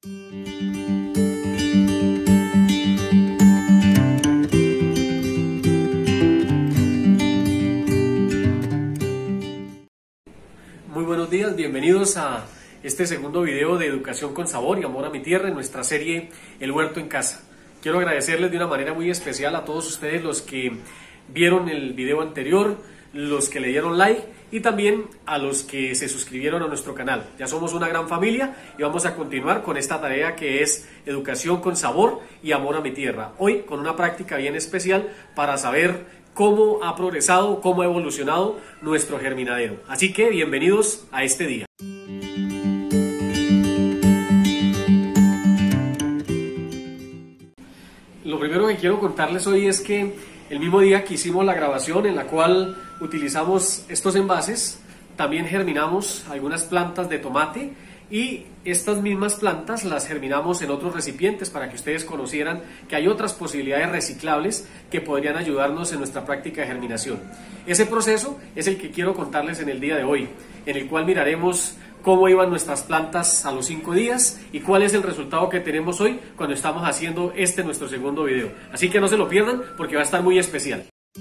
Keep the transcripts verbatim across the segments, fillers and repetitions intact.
Muy buenos días, bienvenidos a este segundo video de Educación con Sabor y Amor a mi Tierra en nuestra serie El Huerto en Casa. Quiero agradecerles de una manera muy especial a todos ustedes los que vieron el video anterior, los que le dieron like y también a los que se suscribieron a nuestro canal. Ya somos una gran familia y vamos a continuar con esta tarea que es Educación con Sabor y Amor a mi Tierra. Hoy con una práctica bien especial para saber cómo ha progresado, cómo ha evolucionado nuestro germinadero. Así que bienvenidos a este día. Lo primero que quiero contarles hoy es que el mismo día que hicimos la grabación en la cual utilizamos estos envases, también germinamos algunas plantas de tomate y estas mismas plantas las germinamos en otros recipientes para que ustedes conocieran que hay otras posibilidades reciclables que podrían ayudarnos en nuestra práctica de germinación. Ese proceso es el que quiero contarles en el día de hoy, en el cual miraremos cómo iban nuestras plantas a los cinco días y cuál es el resultado que tenemos hoy cuando estamos haciendo este nuestro segundo video. Así que no se lo pierdan porque va a estar muy especial.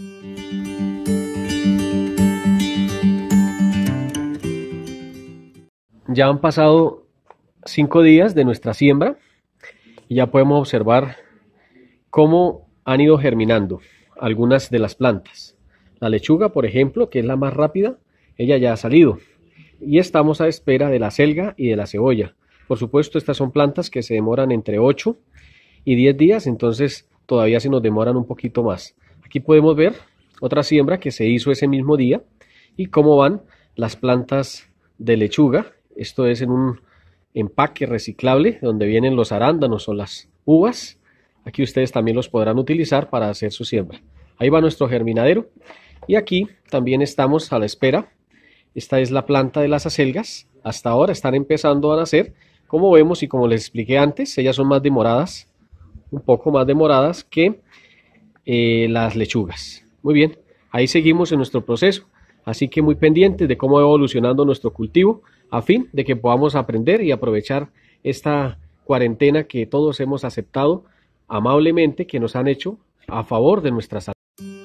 Ya han pasado cinco días de nuestra siembra y ya podemos observar cómo han ido germinando algunas de las plantas. La lechuga, por ejemplo, que es la más rápida, ella ya ha salido. Y estamos a espera de la selga y de la cebolla. Por supuesto, estas son plantas que se demoran entre ocho y diez días, entonces todavía se nos demoran un poquito más. Aquí podemos ver otra siembra que se hizo ese mismo día y cómo van las plantas de lechuga. Esto es en un empaque reciclable donde vienen los arándanos o las uvas. Aquí ustedes también los podrán utilizar para hacer su siembra. Ahí va nuestro germinadero y aquí también estamos a la espera. Esta es la planta de las acelgas. Hasta ahora están empezando a nacer. Como vemos y como les expliqué antes, ellas son más demoradas, un poco más demoradas que eh, las lechugas. Muy bien, ahí seguimos en nuestro proceso. Así que muy pendientes de cómo va evolucionando nuestro cultivo a fin de que podamos aprender y aprovechar esta cuarentena que todos hemos aceptado amablemente, que nos han hecho a favor de nuestra salud.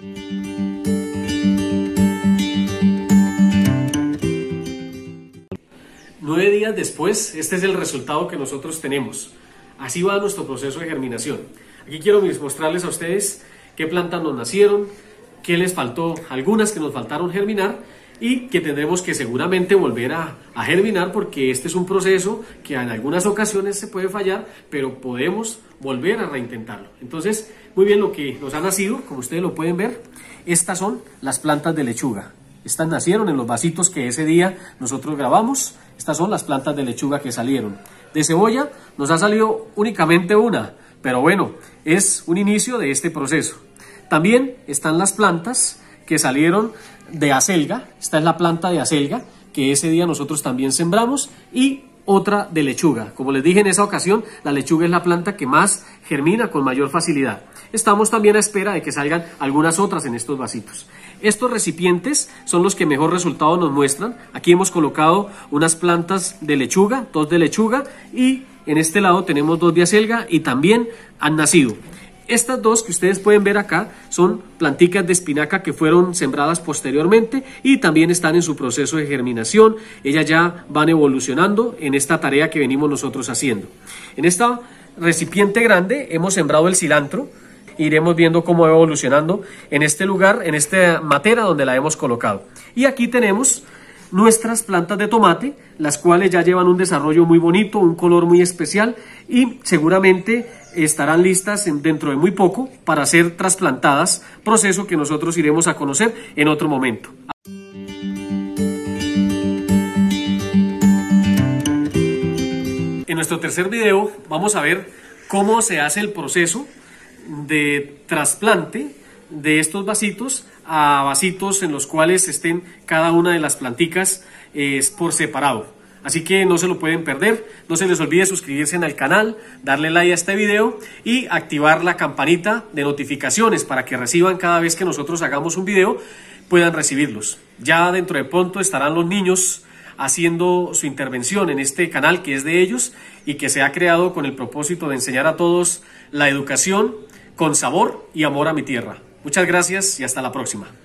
Nueve días después, este es el resultado que nosotros tenemos. Así va nuestro proceso de germinación. Aquí quiero mostrarles a ustedes qué plantas nos nacieron, qué les faltó, algunas que nos faltaron germinar y que tendremos que seguramente volver a, a germinar porque este es un proceso que en algunas ocasiones se puede fallar, pero podemos volver a reintentarlo. Entonces, muy bien, lo que nos ha nacido, como ustedes lo pueden ver, estas son las plantas de lechuga. Estas nacieron en los vasitos que ese día nosotros grabamos. Estas son las plantas de lechuga que salieron. De cebolla nos ha salido únicamente una, pero bueno, es un inicio de este proceso. También están las plantas que salieron de acelga. Esta es la planta de acelga que ese día nosotros también sembramos y otra de lechuga. Como les dije en esa ocasión, la lechuga es la planta que más germina con mayor facilidad. Estamos también a espera de que salgan algunas otras en estos vasitos. Estos recipientes son los que mejor resultado nos muestran. Aquí hemos colocado unas plantas de lechuga, dos de lechuga y en este lado tenemos dos de acelga y también han nacido. Estas dos que ustedes pueden ver acá son planticas de espinaca que fueron sembradas posteriormente y también están en su proceso de germinación. Ellas ya van evolucionando en esta tarea que venimos nosotros haciendo. En este recipiente grande hemos sembrado el cilantro. Iremos viendo cómo va evolucionando en este lugar, en esta matera donde la hemos colocado. Y aquí tenemos nuestras plantas de tomate, las cuales ya llevan un desarrollo muy bonito, un color muy especial y seguramente estarán listas dentro de muy poco para ser trasplantadas, proceso que nosotros iremos a conocer en otro momento. En nuestro tercer video vamos a ver cómo se hace el proceso de trasplante de estos vasitos a vasitos en los cuales estén cada una de las planticas eh, por separado. Así que no se lo pueden perder, no se les olvide suscribirse al canal, darle like a este video y activar la campanita de notificaciones para que reciban cada vez que nosotros hagamos un video, puedan recibirlos. Ya dentro de pronto estarán los niños haciendo su intervención en este canal que es de ellos y que se ha creado con el propósito de enseñar a todos la educación con sabor y amor a mi tierra. Muchas gracias y hasta la próxima.